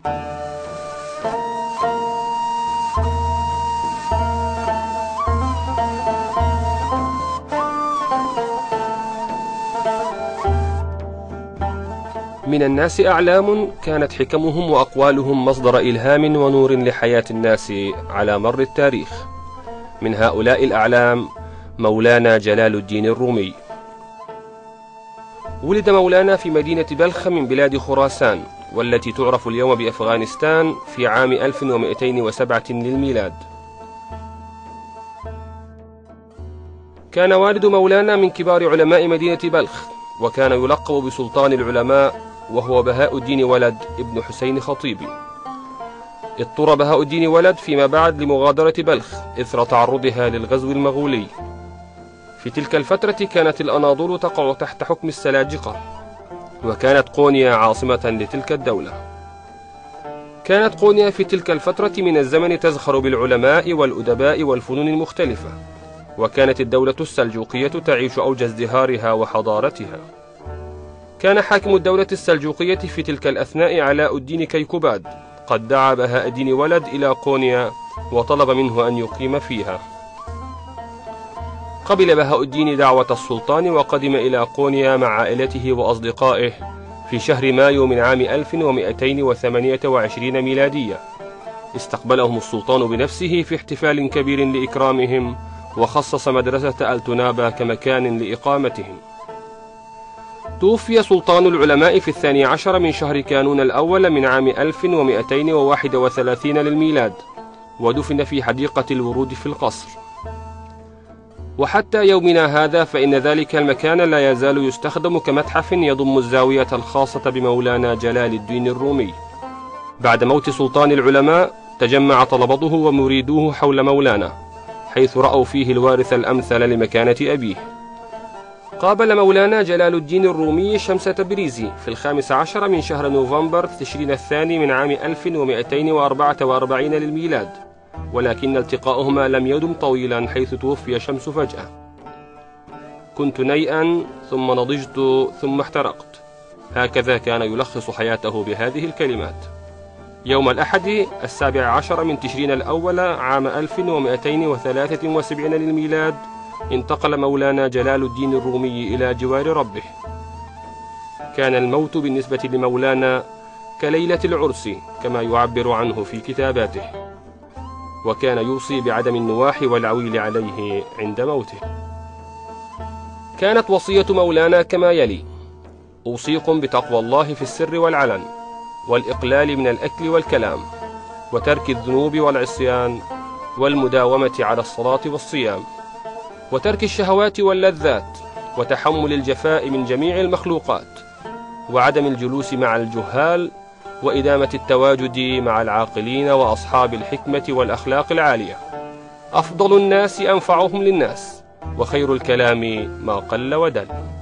من الناس أعلام كانت حكمهم وأقوالهم مصدر إلهام ونور لحياة الناس على مر التاريخ. من هؤلاء الأعلام مولانا جلال الدين الرومي. ولد مولانا في مدينة بلخ من بلاد خراسان، والتي تعرف اليوم بأفغانستان، في عام 1207 للميلاد. كان والد مولانا من كبار علماء مدينة بلخ، وكان يلقب بسلطان العلماء، وهو بهاء الدين ولد ابن حسين خطيبي. اضطر بهاء الدين ولد فيما بعد لمغادرة بلخ إثر تعرضها للغزو المغولي. في تلك الفترة كانت الأناضول تقع تحت حكم السلاجقة، وكانت قونيا عاصمة لتلك الدولة. كانت قونيا في تلك الفترة من الزمن تزخر بالعلماء والأدباء والفنون المختلفة، وكانت الدولة السلجوقية تعيش أوج ازدهارها وحضارتها. كان حاكم الدولة السلجوقية في تلك الأثناء علاء الدين كيقوباد، قد دعا بهاء الدين ولد إلى قونيا وطلب منه أن يقيم فيها. قبل بهاء الدين دعوة السلطان وقدم إلى قونيا مع عائلته وأصدقائه في شهر مايو من عام 1228 ميلادية. استقبلهم السلطان بنفسه في احتفال كبير لإكرامهم، وخصص مدرسة التنابا كمكان لإقامتهم. توفي سلطان العلماء في 12 من شهر كانون الأول من عام 1231 للميلاد، ودفن في حديقة الورود في القصر. وحتى يومنا هذا فإن ذلك المكان لا يزال يستخدم كمتحف يضم الزاوية الخاصة بمولانا جلال الدين الرومي. بعد موت سلطان العلماء تجمع طلبته ومريدوه حول مولانا، حيث رأوا فيه الوارث الأمثل لمكانة أبيه. قابل مولانا جلال الدين الرومي شمس تبريزي في 15 من شهر نوفمبر تشرين الثاني من عام 1244 للميلاد، ولكن التقاؤهما لم يدم طويلا، حيث توفي شمس فجأة. كنت نيئا ثم نضجت ثم احترقت، هكذا كان يلخص حياته بهذه الكلمات. يوم الأحد 17 من تشرين الأول عام 1273 للميلاد انتقل مولانا جلال الدين الرومي إلى جوار ربه. كان الموت بالنسبة لمولانا كليلة العرس كما يعبر عنه في كتاباته، وكان يوصي بعدم النواح والعويل عليه عند موته. كانت وصية مولانا كما يلي: أوصيكم بتقوى الله في السر والعلن، والإقلال من الأكل والكلام، وترك الذنوب والعصيان، والمداومة على الصلاة والصيام، وترك الشهوات واللذات، وتحمل الجفاء من جميع المخلوقات، وعدم الجلوس مع الجهال، وإدامة التواجد مع العاقلين وأصحاب الحكمة والأخلاق العالية. أفضل الناس أنفعهم للناس، وخير الكلام ما قل ودل.